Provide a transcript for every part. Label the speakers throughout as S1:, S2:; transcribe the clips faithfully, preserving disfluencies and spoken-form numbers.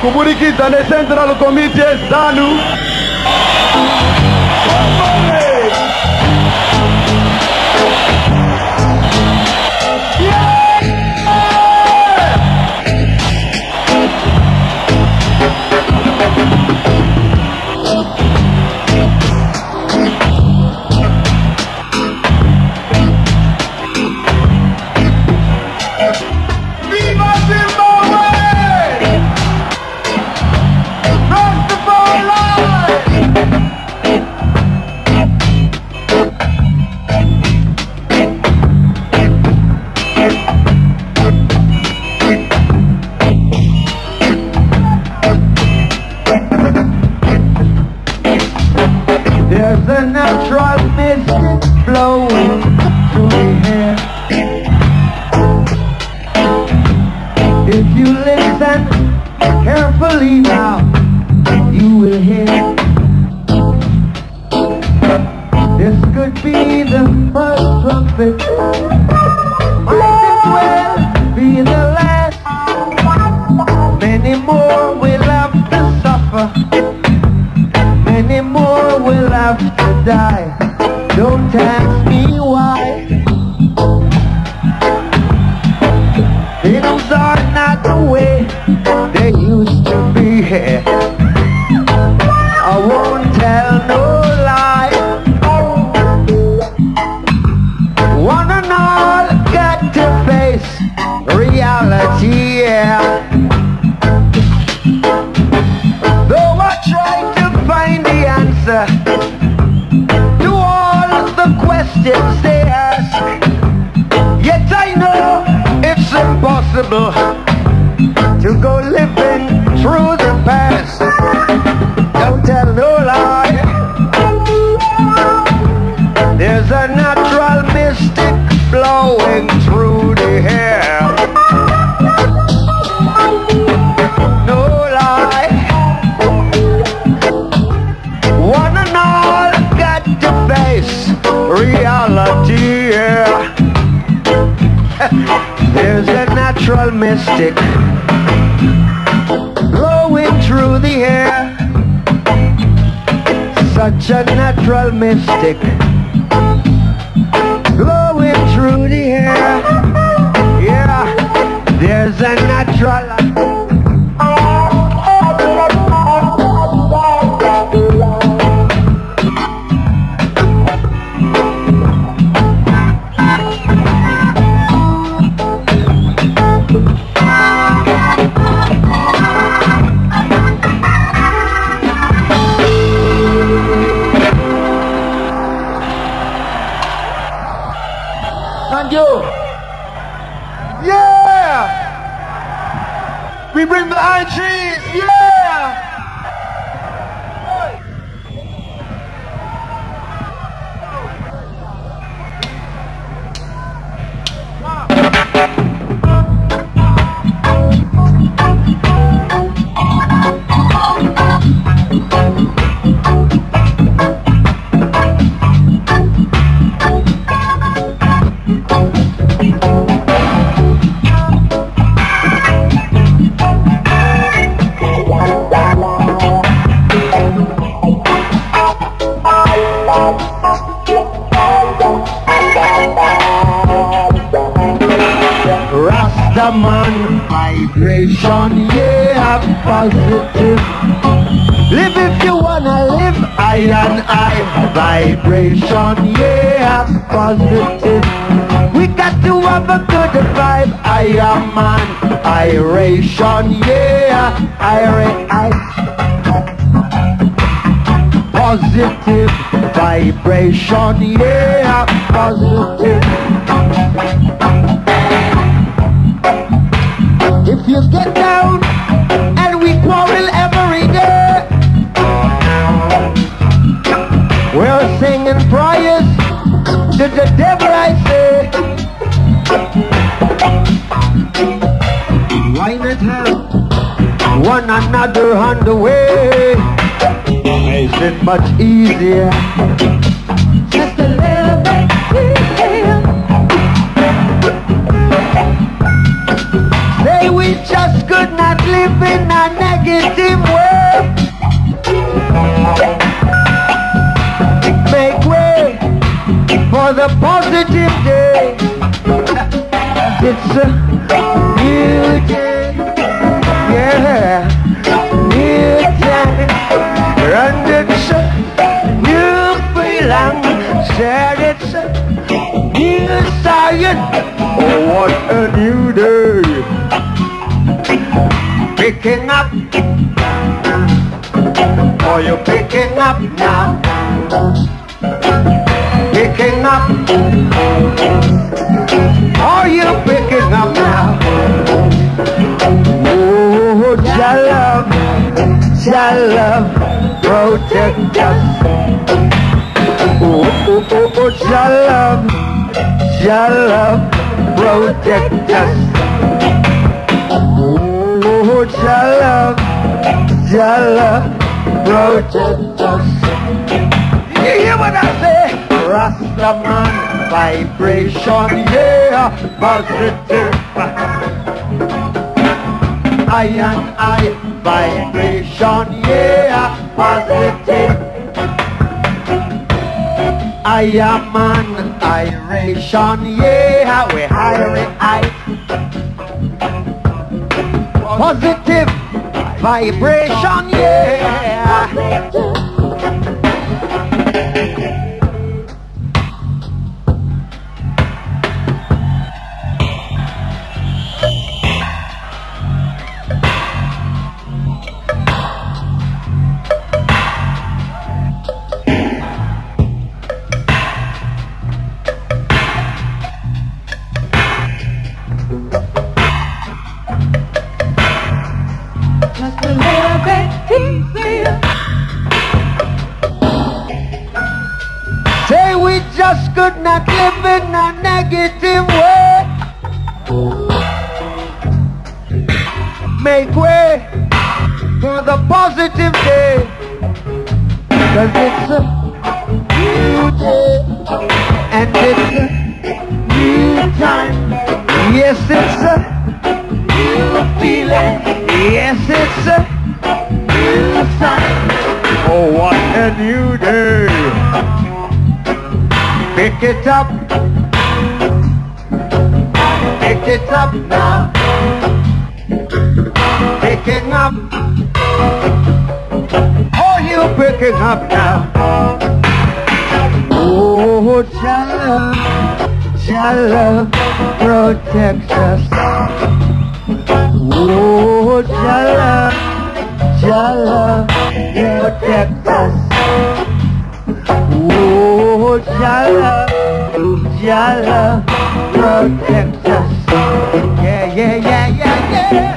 S1: kuburikidza neCentral Committee ZANU.
S2: There's a natural mist flowing through the air. If you listen carefully now, you will hear. This could be the first trumpet, might as well be the last. Many more will have to suffer, many more will have to die. Don't ask me why. Things are not the way they used to be here. I won't tell no lie. One and all got to face reality, yeah. Though I tried to find the answer to all the questions they ask, yet I know it's impossible to go living through the past. Don't tell no lie. There's a natural mystic blowing through the air. No lie. One and all got to face reality, yeah. There's a natural mystic blowing through the air. Such a natural mystic blowing through the air. Yeah, there's a natural.
S1: Thank you. Yeah! We bring the iron trees. Yeah!
S2: Rastaman vibration, yeah, positive. Live if you wanna live, I and I. Vibration, yeah, positive. We got to have a good vibe. I am man, iration, yeah, I, I. Positive vibration, yeah, positive. If you get down and we quarrel every day, we're singing prayers to the devil, I say. Why not help one another on the way? Makes it much easier. Just a little bit easier. Say we just could not live in a negative Are you picking up now? Picking up? Are you picking up now? Oh, Jah love, Jah love, protect us. Oh, oh, oh, oh, Jah love, Jah love, protect us. Oh, Jah love, Jah love, protect us. You hear what I say? Rastaman vibration, yeah, positive. I and I vibration, yeah, positive. I am an iration, yeah, we're hiring I. Positive vibration, yeah.
S3: Just a little bit easier.
S2: Say we just could not live in a negative way. Make way for the positive day. Cause it's a new day. And it's a new time. Yes, it's a new feeling. Yes, it's a new sign. Oh, what a new day. Pick it up. Pick it up now. Picking up. Oh, you picking up now. Oh, Jah love, Jah love protects us. Oh, Jah love, Jah love protect us. Oh, Jah love, Jah love protect us. Yeah, yeah, yeah, yeah, yeah.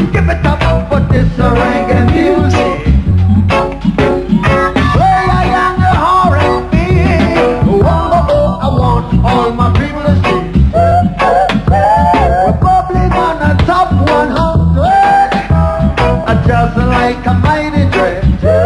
S2: Give it up for this reggae music. Play a young R and B. Oh, oh, oh, I want all my people to see. We're bubbling on the top one hundred, just like a mighty dread.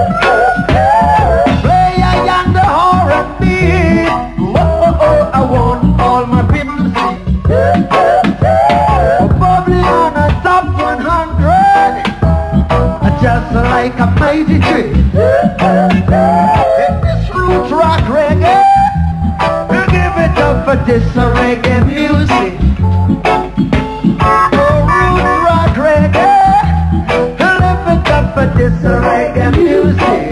S2: Play a young R and B. Oh, oh, oh, I want all my people to see. We're bubbling on the top one hundred, just like a mighty tree. In this roots rock reggae, we give it up for this reggae music. Oh, roots rock reggae, we live it up for this reggae music.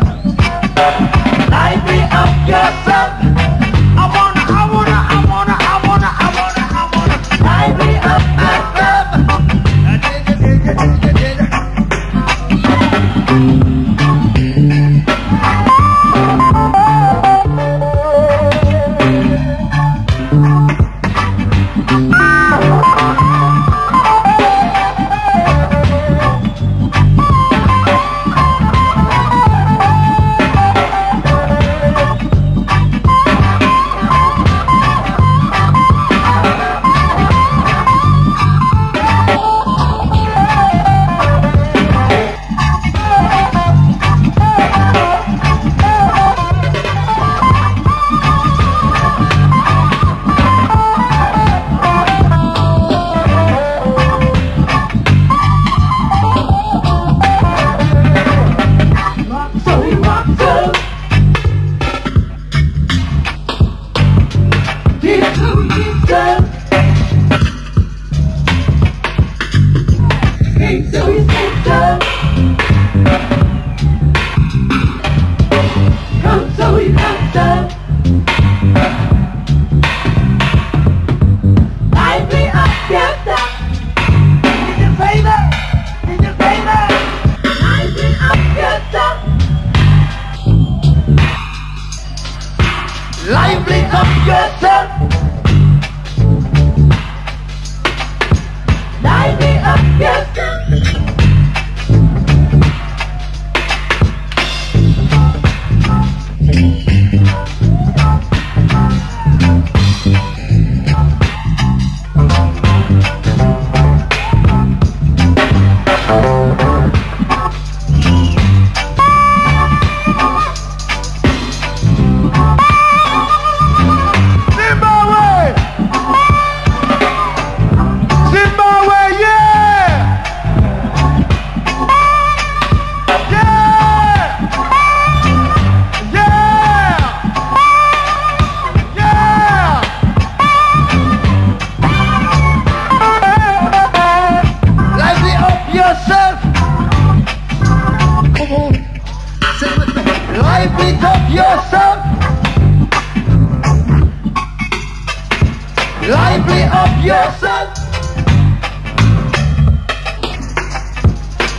S2: Light me up yourself. I wanna, I wanna, I wanna, I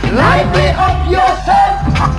S2: Lively up yourself.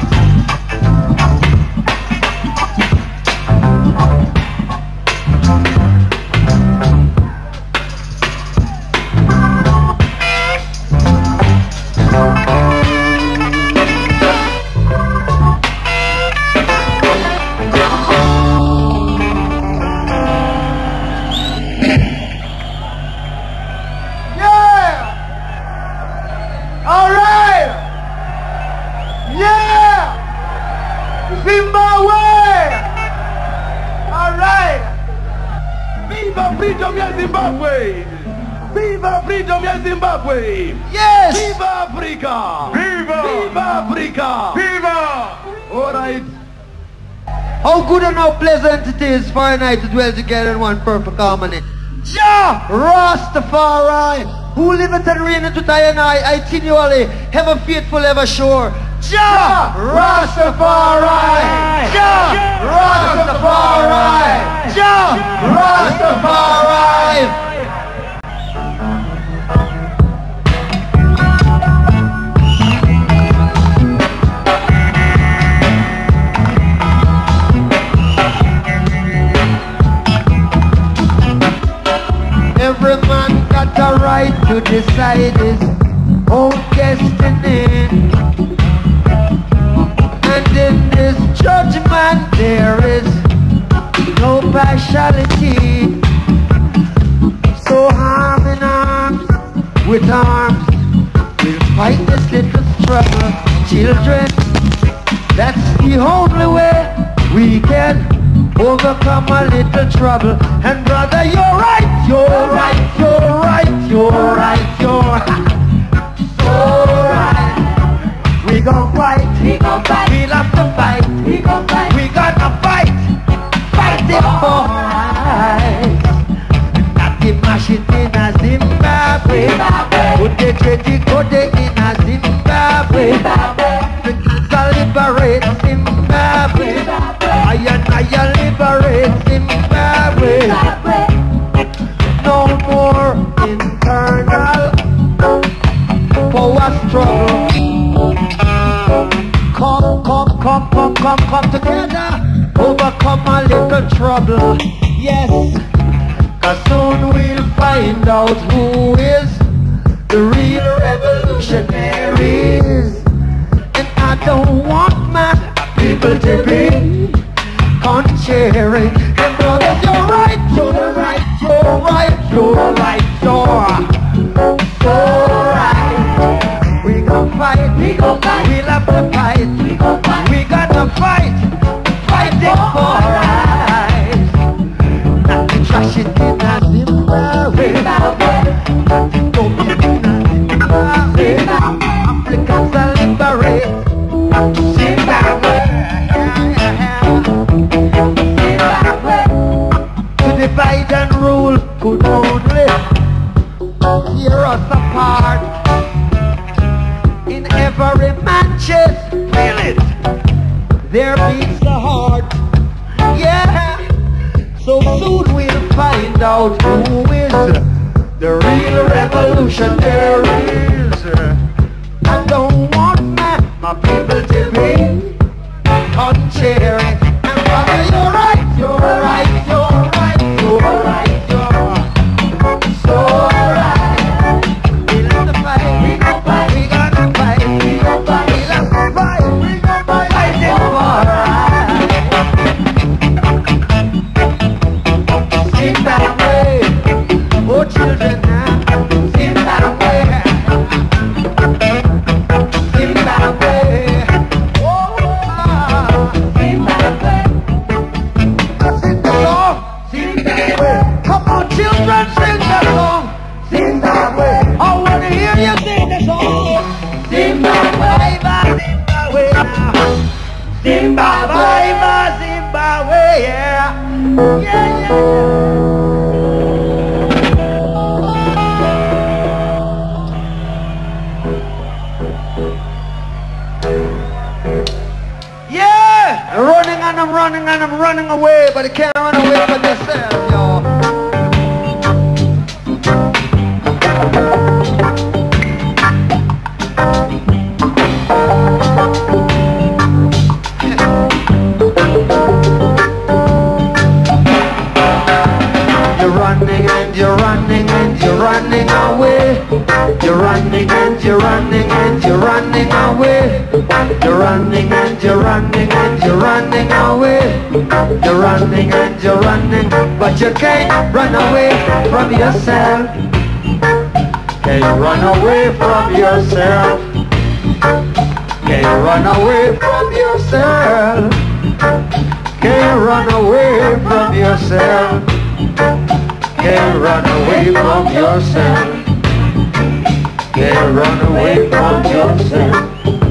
S1: Zimbabwe!
S2: Yes!
S1: Viva Africa!
S2: Viva!
S1: Viva Africa!
S2: Viva!
S1: Alright.
S2: How good and how pleasant it is for a night to dwell together in one perfect harmony. Jah Rastafari, who liveth and reigneth with I and I, continually, ever faithful, ever sure. Jah Rastafari! Jah Rastafari! Jah Rastafari! Every man got a right to decide his own destiny. And in this judgment there is no partiality. So arm in arms, with arms, we'll fight this little struggle. Children, that's the only way we can overcome a little trouble. And brother, you're right, you're right, you're right, you're right, you're so right. We gon' fight, we gon' fight, we'll have to fight, we gon' fight, we gonna fight, fight it for right. Not the mash it in a Zimbabwe, put the jetty, put it in a Zimbabwe, because I liberate Zimbabwe. I and I liberate Zimbabwe. No more internal power struggle. Come, come, come, come, come, come together. Overcome a little trouble. Yes, cause soon we'll find out who is the real revolutionaries. And I don't want my people to be contrary. And brothers, you're right, you're right, you're right, you're right, you're so right. We gon' fight, we gon' fight, we'll have to fight, we gon' fight, we gotta fight, fight it for right. Not to trash it in a Zimbabwe, don't be in a Zimbabwe. Africans are liberate Zimbabwe. Divide and rule could only tear us apart. In every man chest, feel it, there beats the heart. Yeah, so soon we'll find out who is the real revolutionaries. I don't want my, my people to be contrary. And brother, you're right, you're right, you're right. You're right, you're so right. We love to fight, we gon' fight, we gonna fight, we gon' fight, we love to fight, we gon' fight, fight it for right. Zimbabwe, oh children now, Zimbabwe, Zimbabwe, oh Zimbabwe. Sing the song, Zimbabwe. Come on, children, sing the song, Zimbabwe. I wanna hear you sing the song, Zimbabwe, Zimbabwe now, Zimbabwe, Zimbabwe, yeah, yeah, yeah. Yeah, I'm running and I'm running and I'm running away, but I can't run away from yourself, y'all. and you're running away. You're running and you're running and you're running away. You're running and you're running, but you can't run away from yourself. Can't run away from yourself. Can't run away from yourself. Can't run away from yourself. Can't run away from yourself. Can't run away from yourself.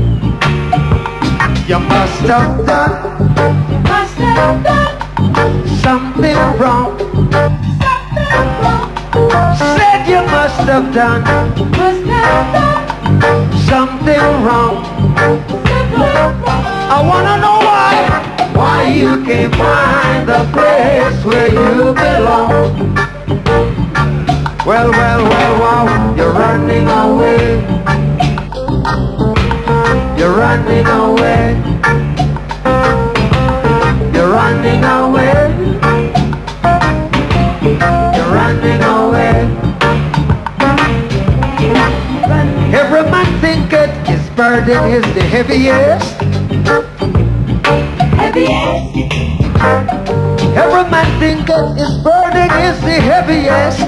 S2: You must have done,
S3: Must have done
S2: something wrong.
S3: something wrong.
S2: Said you must have done
S3: Must have done
S2: something wrong.
S3: something wrong.
S2: I wanna know why. Why you can't find the place where you belong. Well, well, well, wow, you're running away. You're running away. You're running away. You're running away. Every man thinketh his burden is the heaviest.
S3: Heaviest,
S2: Every man thinketh his burden is the heaviest.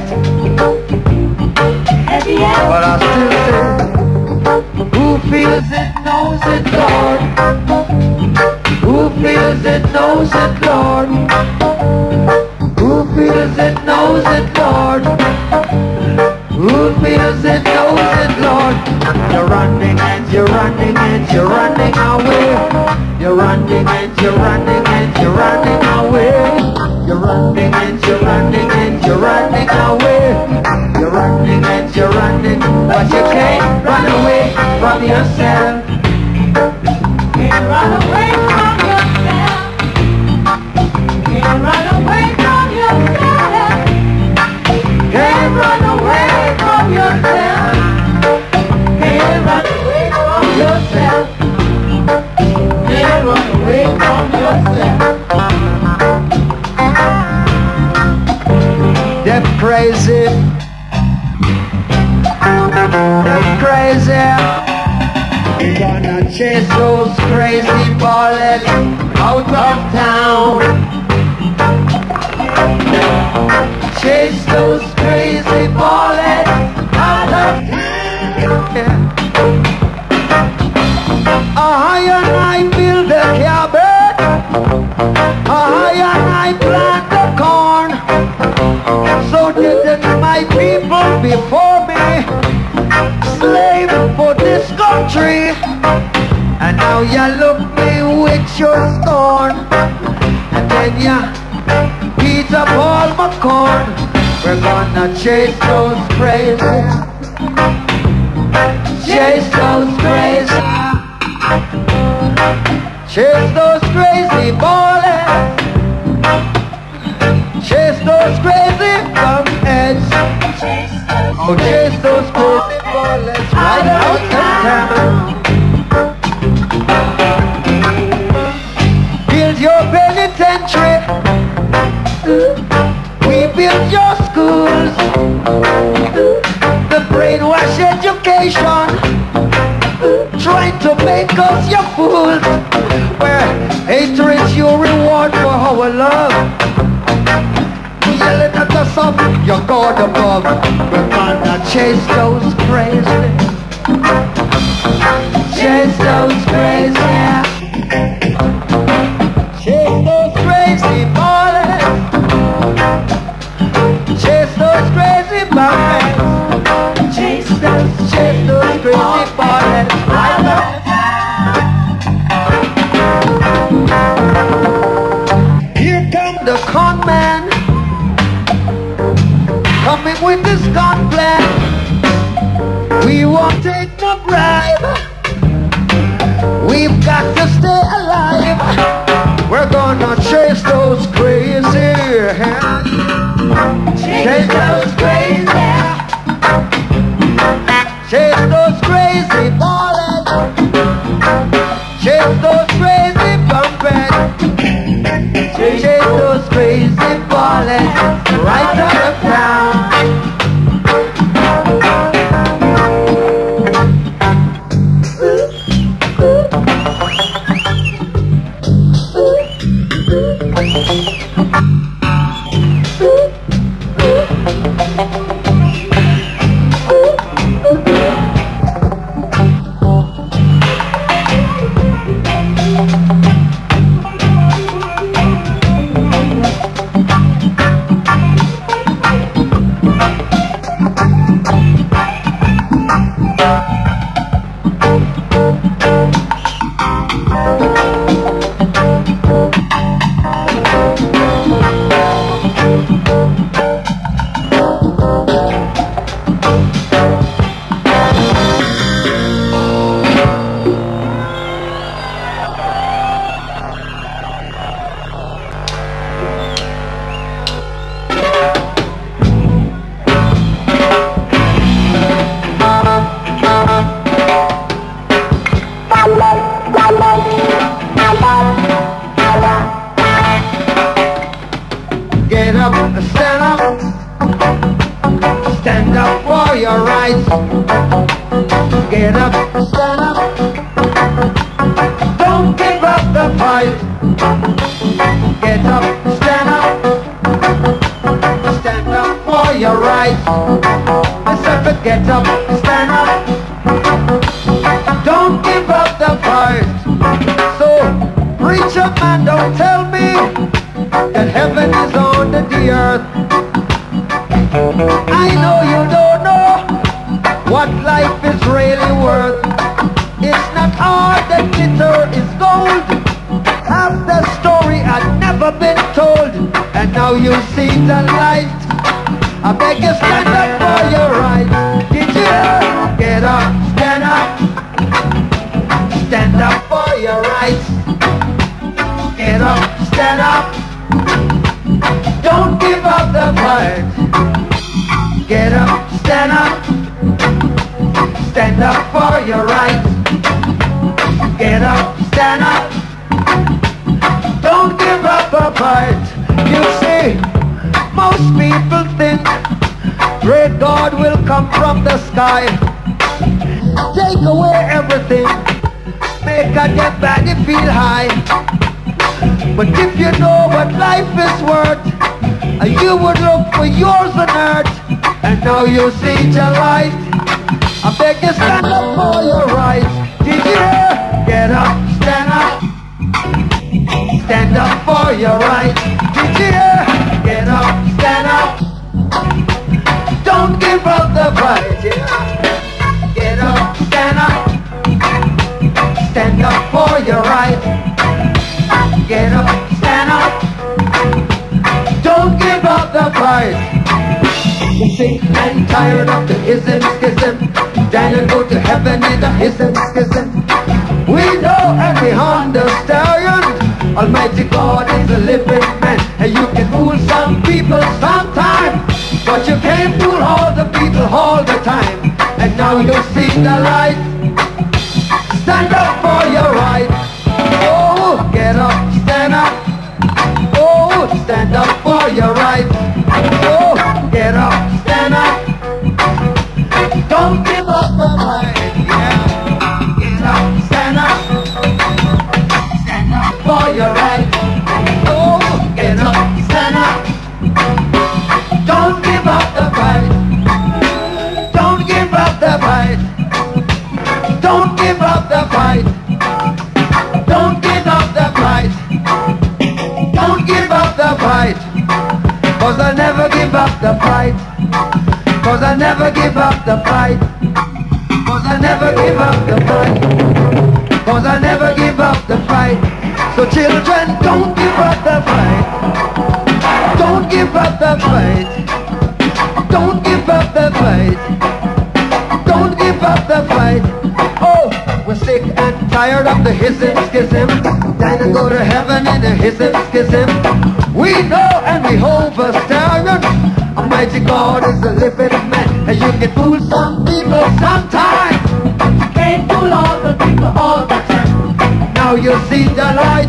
S3: heaviest.
S2: But I still say, who feels it knows it, Lord. Who feels it knows it, Lord. Who feels it knows it, Lord. Who feels it knows it, Lord. You're running and you're running and you're running away. You're running and you're running and you're running away. You're running and you're running and you're running away. You're running and you're running, but you can't run away from yourself.
S3: Can't run away from yourself. Can't run away from yourself.
S2: Can't run away from yourself.
S3: Can't run away from yourself.
S2: Can't run away from yourself. They're crazy. They're crazy. We're gonna chase those crazy bullets out of town. Chase those crazy bullets out of town. I and I build a cabin. I and I plant the corn. So didn't my people before me slave for this country. And now you look me with your scorn. And then you beat up all my corn. We're gonna chase those crazy. Chase those crazy. Chase those crazy bullets. Chase those crazy bumpheads. Oh, chase those crazy bullets right out of town. Build your penitentiary. We build your schools. The brainwash education, trying to make us your fools. Where hatred's your reward for our love. Yelling at us up, your God above. We're gonna chase those crazy. Chase those crazy. Chase those crazy bullets. Chase those crazy bullets.
S3: Chase those,
S2: Chase those crazy bullets. Right up. Here come the con man, coming with this gun plan. We won't take no bribe. We've got to stay alive. We're gonna chase those crazy. Chase those crazy. Chase those crazy bullets. Chase those crazy bumpers. Chase those crazy bullets right out of town. Get up, stand up, stand up for your rights. Get up, stand up, don't give up the fight. Get up, stand up, stand up for your rights. I said, get up, stand up, don't give up the fight. So, preacher man, don't tell me that heaven is on the earth. I know you don't know what life is really worth. It's not all that glitter is gold. Half the story had never been told, and now you see the light. I beg you, stand up for your rights. Did you hear? Get up, stand up, stand up for your rights. Get up, stand up, don't give up the fight. Get up, stand up, stand up for your rights. Get up, stand up, don't give up the fight. You see, most people think great God will come from the sky, take away everything, make a dead body feel high. But if you know what life is worth, you would look for yours on earth, and now you see the light. I beg you, stand up for your rights. Did you hear? Get up, stand up, stand up for your rights. Did you hear? Get up, stand up, don't give up the fight. Yeah. Get up, stand up, stand up for your rights. Get up, stand up, don't give up the fight. You see, I'm tired of the ism, schism, Daniel go to heaven in the ism, schism. We know and we understand Almighty God is a living man, and you can fool some people sometime, but you can't fool all the people all the time. And now you see the light. Stand up for your right. Oh, get up, stand up. Oh, stand up for your right. Oh, get up, stand up. Don't give up the fight. Yeah. Get up, stand up. Stand up for your right. Oh, get up, stand up. Don't give up the fight. Don't give up the fight. Don't give up the fight. Don't give up the fight. Don't give up the fight. Cause I never give up the fight. Cause I never give up the fight. Cause I never give up the fight. Cause I never give up the fight. So children, don't give up the fight. Don't give up the fight. Don't give up the fight. Don't give up the fight. Oh, we're sick and tired of the hissim schism. Time to go to heaven in a hissim schism. We know and we hold for stallion. Almighty God is a living man, and you can fool some people sometime. You can't fool all the people all the time. Now you see the light.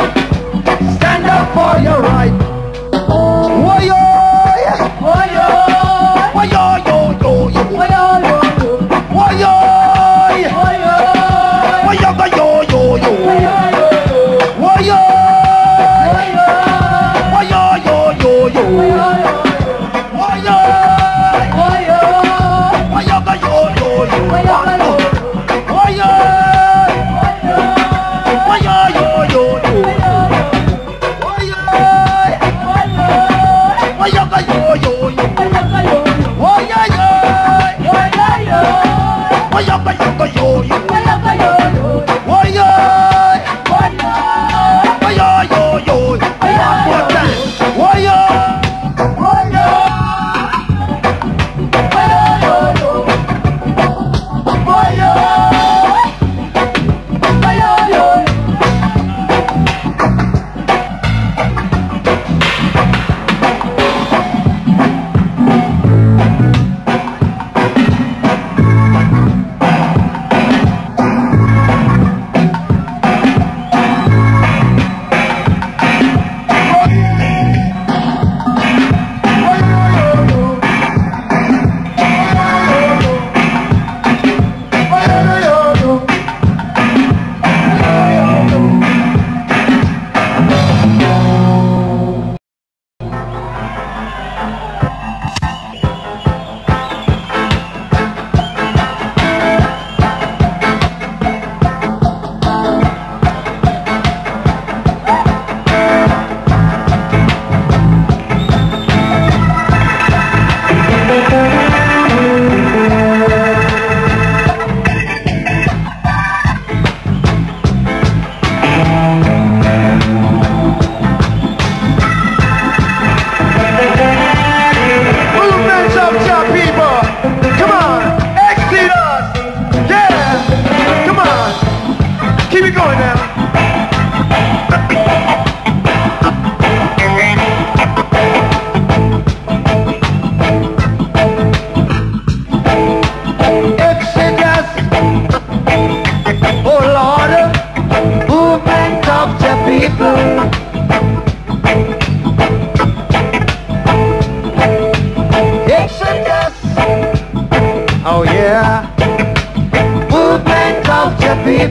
S2: Stand up for your right. Why-yo, why-yo, why-yo, yo, yo, yo, why-yo, yo, yo, why-yo, why-yo, why-yo, yo, yo, yo, why-yo, why-yo, why-yo, yo, yo, yo, why-yo, why-yo, why-yo, yo, yo, yo, why-yo, why-yo, why-yo, yo, yo, yo. Yo yo yo yo yo yo yo yo yo yo yo yo yo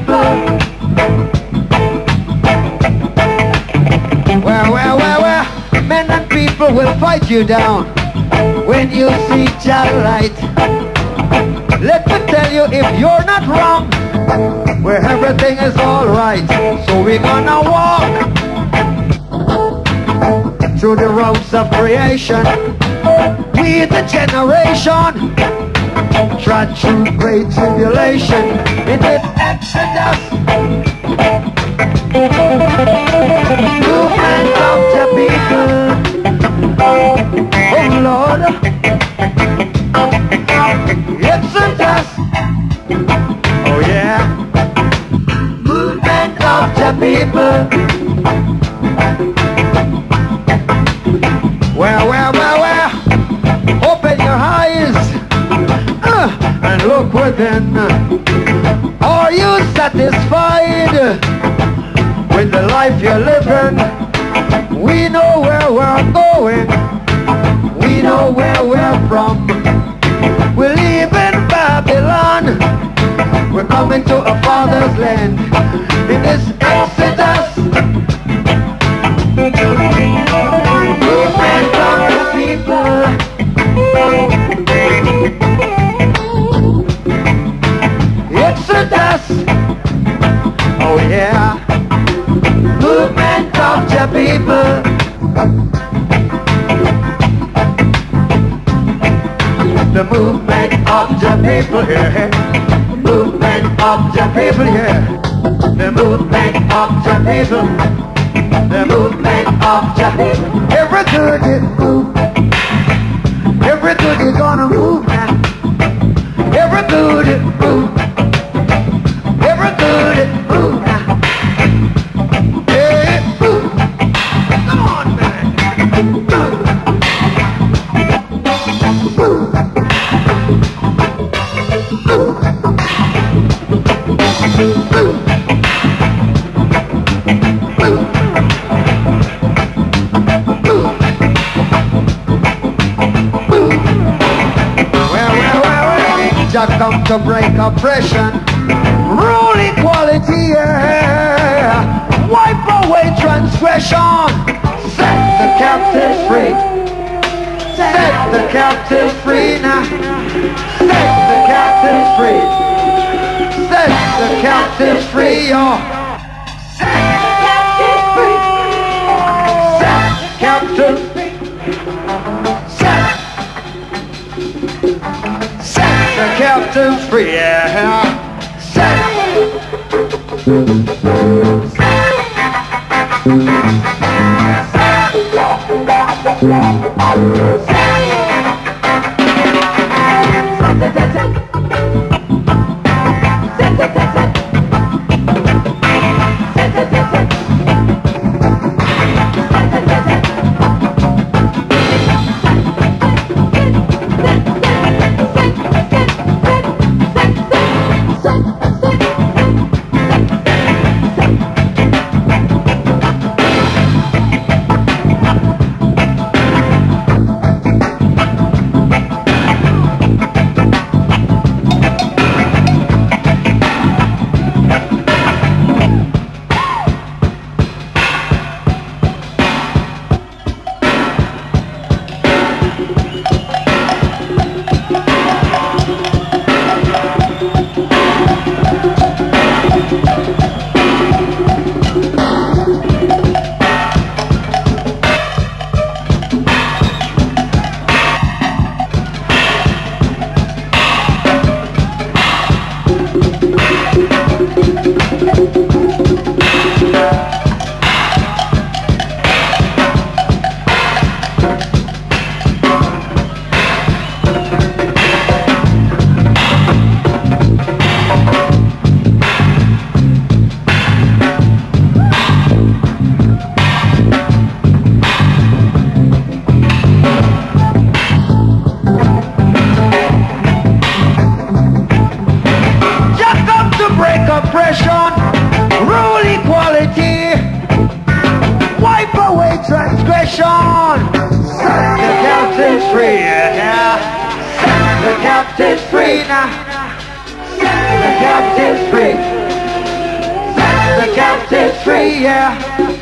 S2: people. Well, well, well, well, men and people will fight you down when you see Jah light. Let me tell you, if you're not wrong, where everything is alright. So we're gonna walk through the roads of creation. We the generation trod through great tribulation in this Exodus. Movement of the people. Oh Lord, Exodus. Oh yeah. Movement of the people. Well, well, well, well. Open your eyes uh, and look within. Are you satisfied with the life you're living? We know where we're going. We know where we're from. We live in Babylon. We're coming to a father's land in this Exodus. Movement of the people. Exodus. Oh yeah. Movement of the people. The movement of the people here. Movement of the people here. The movement of the people. The movement of the people. Every good is move. Every good is gonna move now. Every good is move. Every good is move now. Hey, move. Come on, man. Move. Move. Jah come to break oppression, rule equality, yeah. Wipe away transgression, set the captives free, set the captives free now, set the captives free, set the captives free, y'all. Set the captives free, set the captives free, set. The captives free, yeah. Set. oppression, rule equality, wipe away transgression, set the captives free, yeah. Set the captives free now, set the captives free, set it free, yeah.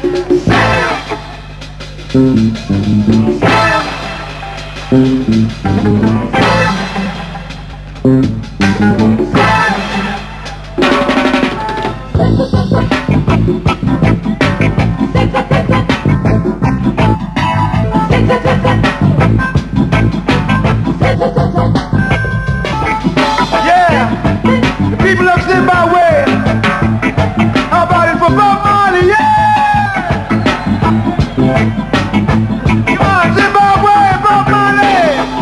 S1: Yeah, the people of Zimbabwe. How about it for Bob Marley? Yeah! Come on, Zimbabwe, Bob Marley!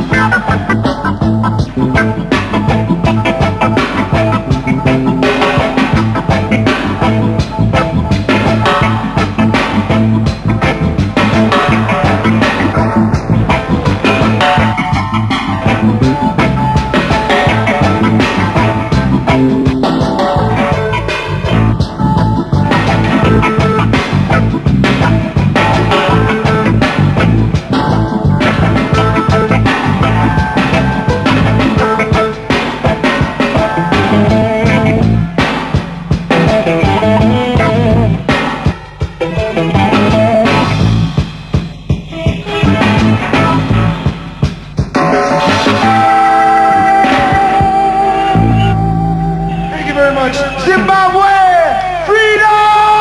S1: Thank you very much. Zimbabwe, freedom!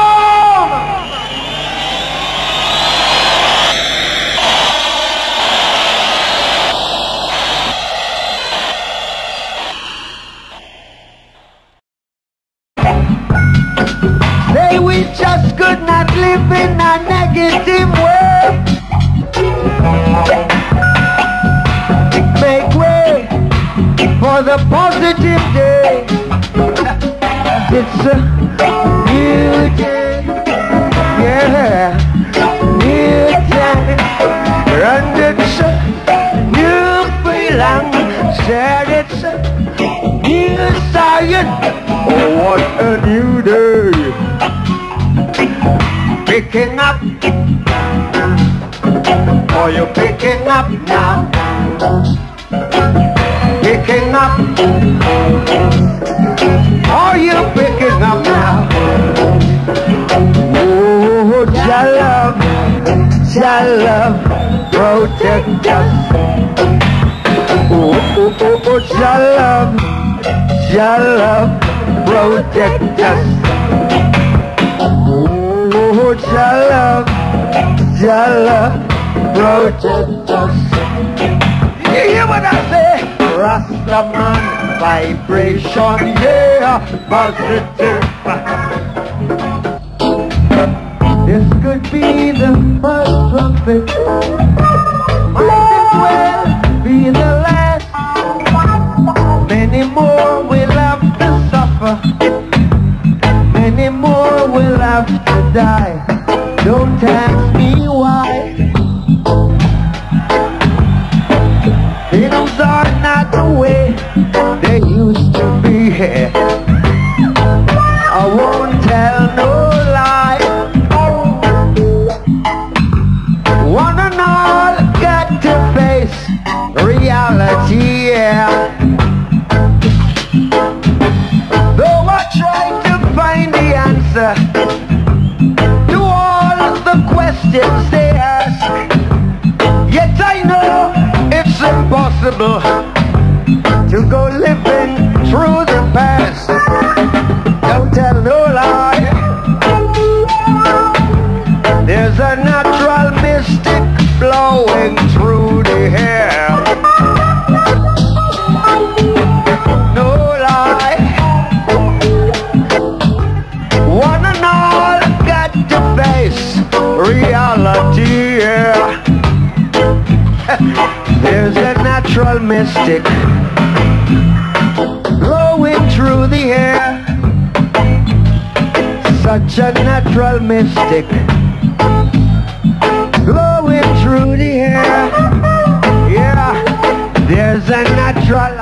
S2: Say we just could not live in a negative way. Make way for the positive day. It's a new day, yeah, new day. And it's a new feeling. Said it's a new science. Oh, what a new day. Picking up. Are you picking up now? Picking up. Are you picking up now? Oh, Jah love, Jah love, protect us. Oh, oh, oh, oh, Jah love, Jah love, protect us. Oh, Jah love, Jah love, protect us. You hear what I say? Rastaman vibration, yeah, positive. This could be the first trumpet, might as well be the last. Many more will have to suffer, many more will have to die. Don't ask me why. Things are not the way they used to be. I won't tell no lie. One and all got to face reality, yeah. Though I try to find the answer to all the questions they ask, yet I know it's impossible to go living through the past. Don't tell no lie. There's a natural mystic blowing through the air. No lie. One and all got to face reality, yeah. There's a natural mystic blowing through the air. Such a natural mystic blowing through the air. Yeah, there's a natural.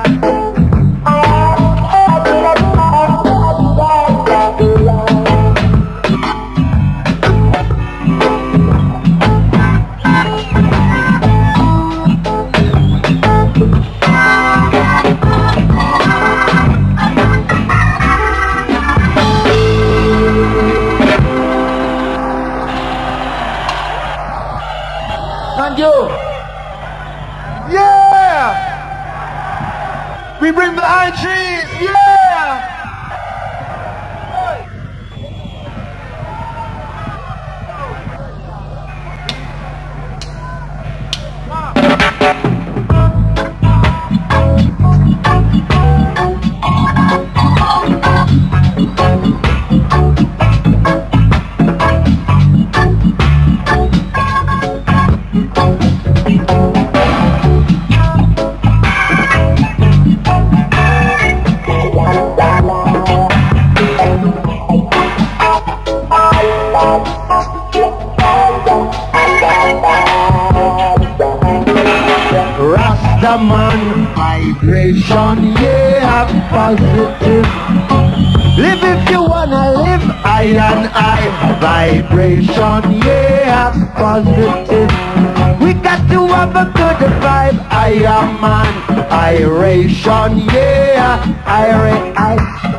S2: Thank you.
S1: Yeah! We bring the iron trees. Yeah!
S2: Rastaman vibration, yeah, positive. Live if you wanna live, I and I. Vibration, yeah, positive. We got to have a good vibe, I am man. Iration, yeah, I, I.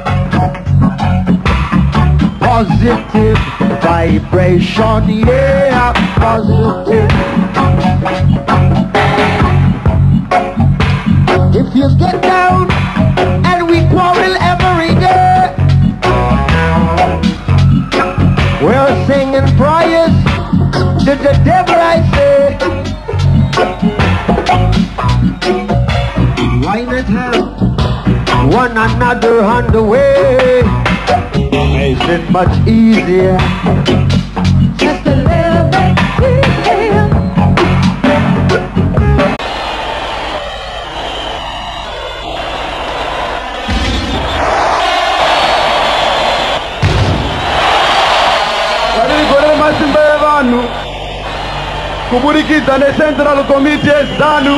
S2: Positive vibration, yeah, positive. If you get down and we quarrel every day, we're singing prayers to the devil, I say. Why not help one another on the way? Makes it much easier.
S3: Just a little bit easier.
S1: Kuburikidza ne Central Committee zanu.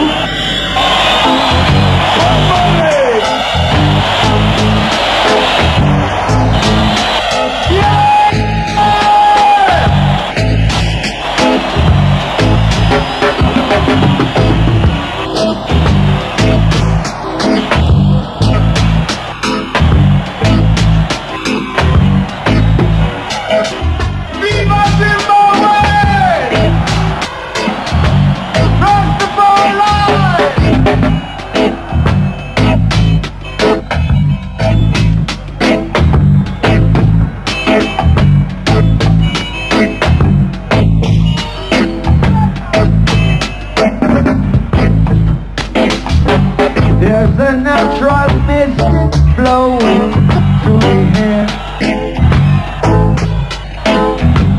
S2: There's a natural mist flowing through the air.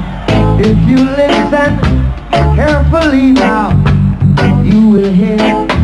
S2: If you listen carefully now, you will hear